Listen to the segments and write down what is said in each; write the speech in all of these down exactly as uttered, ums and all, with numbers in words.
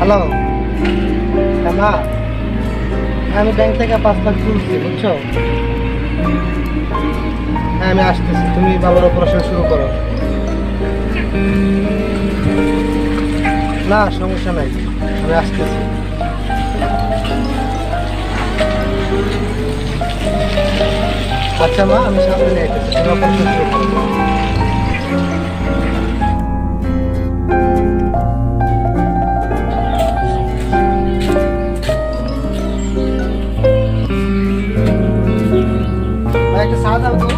Hello মা, আমি bank থেকে পাঁচ লাখ তুলছি বুঝছো। হ্যাঁ আমি আসতেছি, তুমি বাবার অপারেশন শুরু করো। না সমস্যা নাই, আমি আসতেছি। আচ্ছা মা, আমি সামনে নিয়ে আসতেছি, তুমি অপারেশন শুরু করো। একটা চা দাও তো।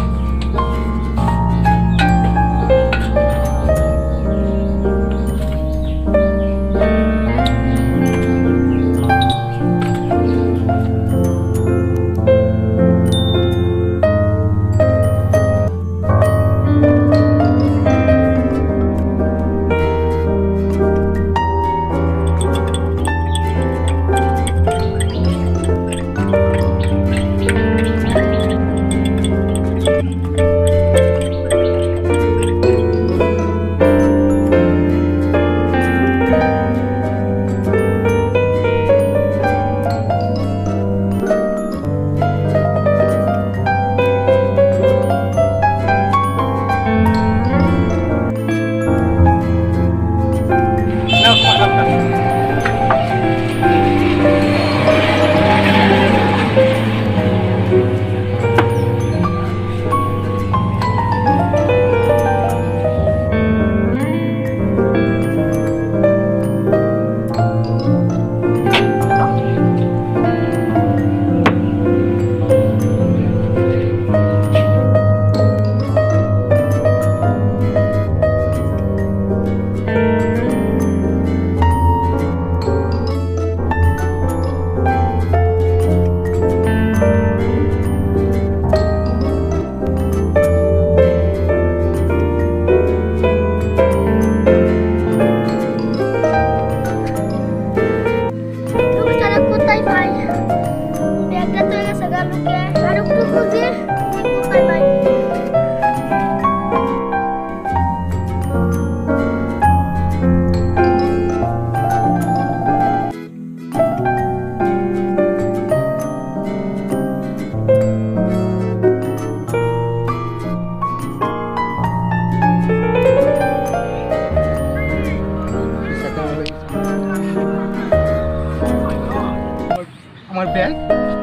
আমার ব্যাগ,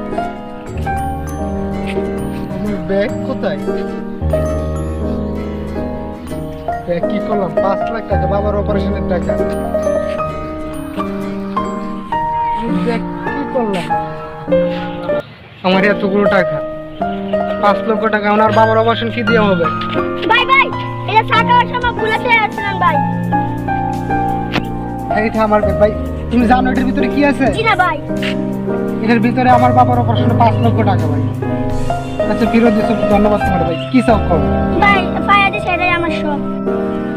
আমার ব্যাগ কোথায়? ব্যাগ কি করলাম? পাঁচ লাখ টাকা বাবার অপারেশনের টাকা। ব্যাগ কি করলাম? আমার এতগুলো টাকা, পাঁচ লক্ষ টাকা, আমার বাবার অপারেশন কি দিয়ে হবে? ভাই ভাই, এটা সাকার সময় ভুলেছে আসলেন ভাই। এইটা আমার ব্যাগ ভাই। তুমি জানো এটার ভিতরে কি আছে? জি না ভাই। এটার ভিতরে আমার বাবার অপারেশনে পাঁচ লক্ষ টাকা ভাই। আচ্ছা ফিরত দিছো, ধন্যবাদ তোমার ভাই। কি চাও করো ভাই? পায়া দিছে, এটাই আমার সব।